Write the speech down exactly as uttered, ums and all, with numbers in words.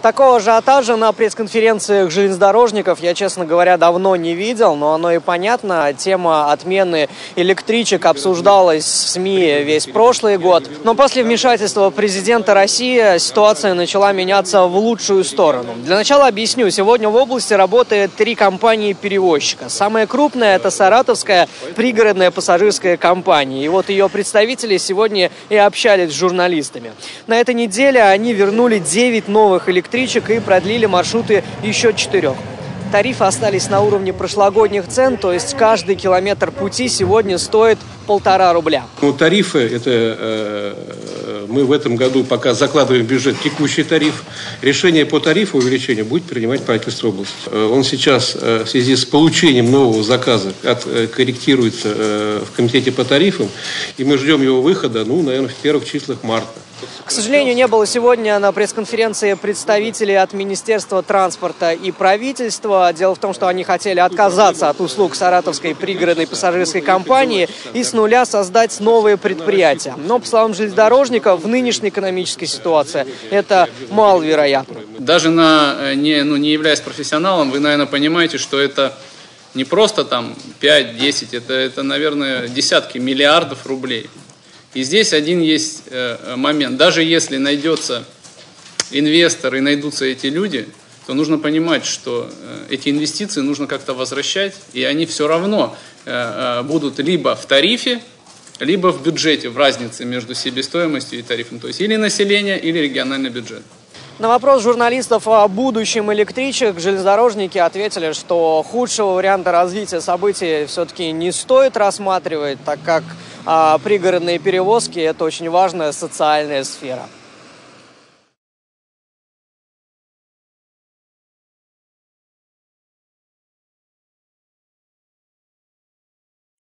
Такого ажиотажа на пресс-конференциях железнодорожников я, честно говоря, давно не видел, но оно и понятно. Тема отмены электричек обсуждалась в СМИ весь прошлый год. Но после вмешательства президента России ситуация начала меняться в лучшую сторону. Для начала объясню. Сегодня в области работает три компании-перевозчика. Самая крупная – это Саратовская пригородная пассажирская компания. И вот ее представители сегодня и общались с журналистами. На этой неделе они вернули девять новых электричек и продлили маршруты еще четырех. Тарифы остались на уровне прошлогодних цен, то есть каждый километр пути сегодня стоит полтора рубля. Ну, тарифы, это э, мы в этом году пока закладываем в бюджет текущий тариф. Решение по тарифу увеличения будет принимать правительство области. Он сейчас э, в связи с получением нового заказа от, э, корректируется э, в комитете по тарифам, и мы ждем его выхода, ну, наверное, в первых числах марта. К сожалению, не было сегодня на пресс-конференции представителей от Министерства транспорта и правительства. Дело в том, что они хотели отказаться от услуг Саратовской пригородной пассажирской компании и с нуля создать новые предприятия. Но, по словам железнодорожников, в нынешней экономической ситуации это маловероятно. Даже на, не, ну, не являясь профессионалом, вы, наверное, понимаете, что это не просто там пять-десять, это, это, наверное, десятки миллиардов рублей. И здесь один есть э, момент. Даже если найдется инвестор и найдутся эти люди, то нужно понимать, что э, эти инвестиции нужно как-то возвращать, и они все равно э, э, будут либо в тарифе, либо в бюджете, в разнице между себестоимостью и тарифом. То есть или население, или региональный бюджет. На вопрос журналистов о будущем электричек железнодорожники ответили, что худшего варианта развития событий все-таки не стоит рассматривать, так как а, пригородные перевозки – это очень важная социальная сфера.